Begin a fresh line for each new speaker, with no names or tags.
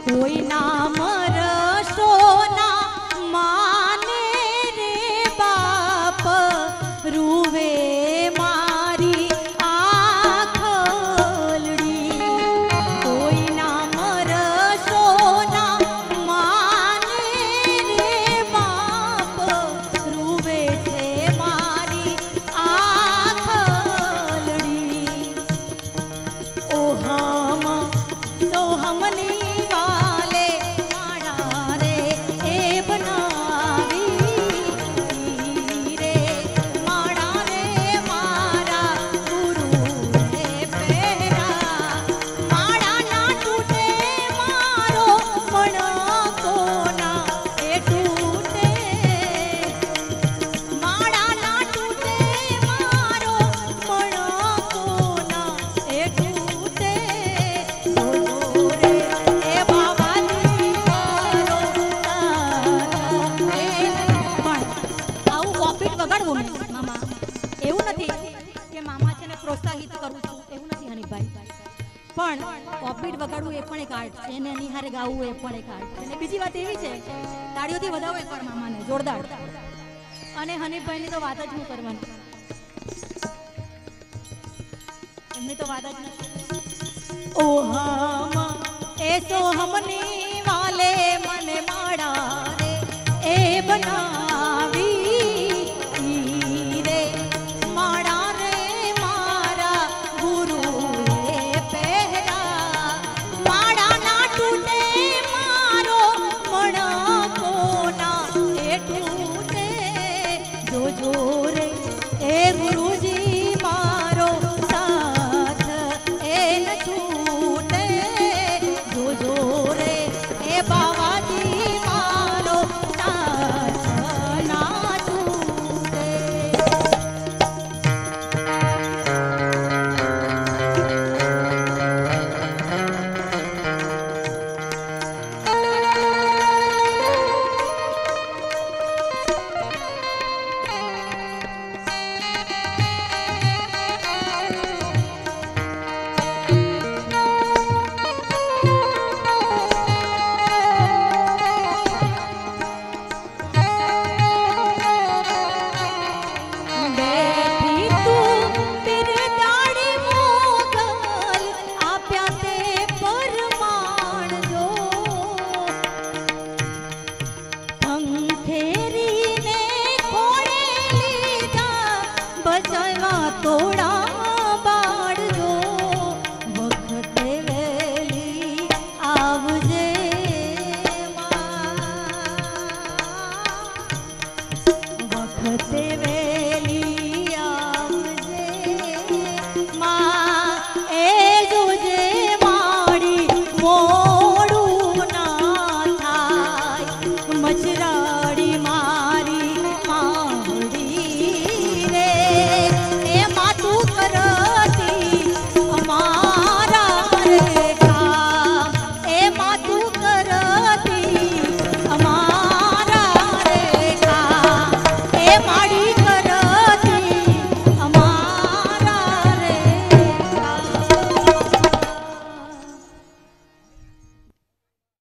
कोई नाम रसो ना माने रे बाप रूवे मारी आखलड़ी कोई नाम रसो ना माने रे बाप रूवे से मारी आखलड़ी ओ हम तो हमने वाले माड़ा रे ए बनावी रे माड़ा रे मारा गुरु रे पेरा माड़ा ना टूटे मारो पण कोना ए टूटे माड़ा ना टूटे मारो पण कोना ए टूटे मामा એવું નથી કે મામા છે ને પ્રોત્સાહિત કરું છું એવું નથી હનીફભાઈ પણ ઓફબીટ વગાડવું એ પણ એક આર્ટ છે અને નિહારે ગાવું એ પણ એક આર્ટ છે અને બીજી વાત એવી છે તાળીઓથી વધાવો એકવાર મામાને જોરદાર અને હનીફભાઈની તો વાત જ હું કરવાની એમની તો વાત જ નથી ઓ હમ એસો हमने